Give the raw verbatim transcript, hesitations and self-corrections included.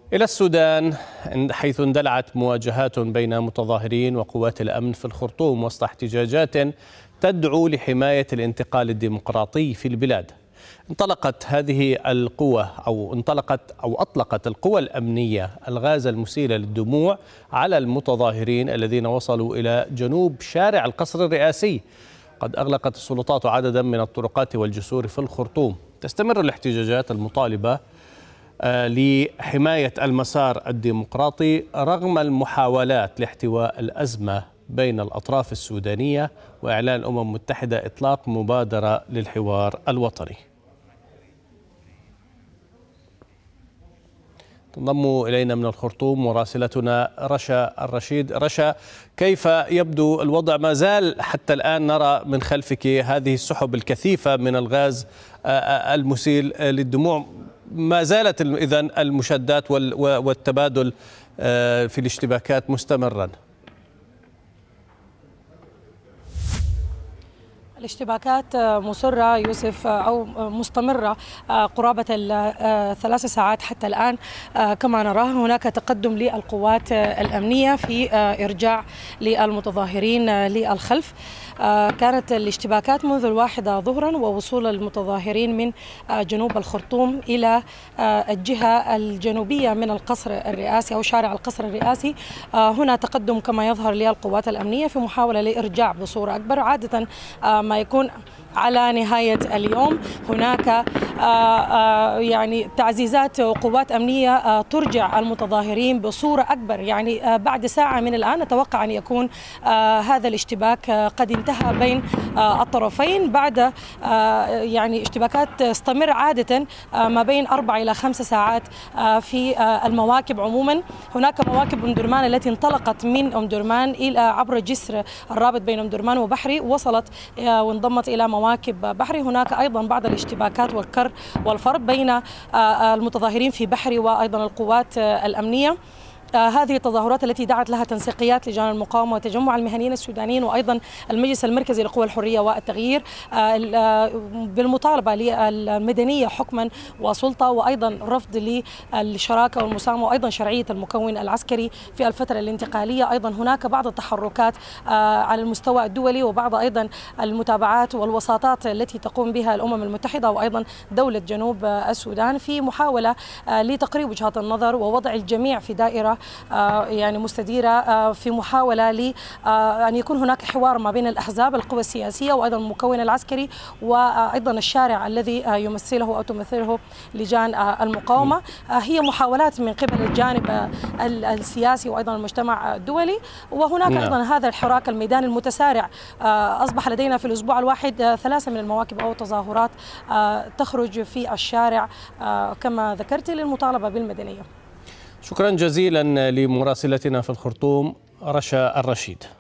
إلى السودان، حيث اندلعت مواجهات بين متظاهرين وقوات الأمن في الخرطوم وسط احتجاجات تدعو لحماية الانتقال الديمقراطي في البلاد. انطلقت هذه القوة أو انطلقت أو أطلقت القوى الأمنية الغاز المسيل للدموع على المتظاهرين الذين وصلوا إلى جنوب شارع القصر الرئاسي. قد أغلقت السلطات عددا من الطرقات والجسور في الخرطوم. تستمر الاحتجاجات المطالبة لحماية المسار الديمقراطي رغم المحاولات لاحتواء الأزمة بين الأطراف السودانية وإعلان الأمم المتحدة إطلاق مبادرة للحوار الوطني. تنضم إلينا من الخرطوم مراسلتنا رشا الرشيد. رشا، كيف يبدو الوضع؟ ما زال حتى الآن نرى من خلفك هذه السحب الكثيفة من الغاز المسيل للدموع. ما زالت إذن المشادات والتبادل في الاشتباكات مستمرا؟ الاشتباكات مصرة يوسف أو مستمرة قرابة الثلاث ساعات حتى الآن كما نراه. هناك تقدم للقوات الأمنية في إرجاع للمتظاهرين للخلف. كانت الاشتباكات منذ الواحدة ظهرا ووصول المتظاهرين من جنوب الخرطوم إلى الجهة الجنوبية من القصر الرئاسي أو شارع القصر الرئاسي. هنا تقدم كما يظهر للقوات الأمنية في محاولة لإرجاع بصورة أكبر. عادة ما يكون على نهاية اليوم هناك يعني تعزيزات قوات أمنية ترجع المتظاهرين بصورة أكبر. يعني بعد ساعة من الآن نتوقع أن يكون هذا الاشتباك قد انتهى بين الطرفين بعد يعني اشتباكات تستمر عادة ما بين أربع إلى خمس ساعات في المواكب. عموما هناك مواكب أم درمان التي انطلقت من أم درمان إلى عبر جسر الرابط بين أم درمان وبحري وصلت وانضمت إلى مواكب بحري. هناك أيضا بعض الاشتباكات والكر والفرق بين المتظاهرين في بحري وأيضا القوات الأمنية. آه هذه التظاهرات التي دعت لها تنسيقيات لجان المقاومة وتجمع المهنيين السودانيين وأيضا المجلس المركزي لقوى الحرية والتغيير آه بالمطالبة للمدنية حكما وسلطة، وأيضا رفض للشراكة والمساهمة وأيضا شرعية المكون العسكري في الفترة الانتقالية. أيضا هناك بعض التحركات آه على المستوى الدولي وبعض أيضا المتابعات والوساطات التي تقوم بها الأمم المتحدة وأيضا دولة جنوب السودان في محاولة آه لتقريب وجهات النظر ووضع الجميع في دائرة يعني مستديرة في محاولة لأن يكون هناك حوار ما بين الأحزاب القوى السياسية وأيضا المكون العسكري وأيضا الشارع الذي يمثله أو تمثله لجان المقاومة. هي محاولات من قبل الجانب السياسي وأيضا المجتمع الدولي. وهناك أيضا هذا الحراك الميداني المتسارع. أصبح لدينا في الأسبوع الواحد ثلاثة من المواكب أو تظاهرات تخرج في الشارع كما ذكرت للمطالبة بالمدنية. شكرا جزيلا لمراسلتنا في الخرطوم رشا الرشيد.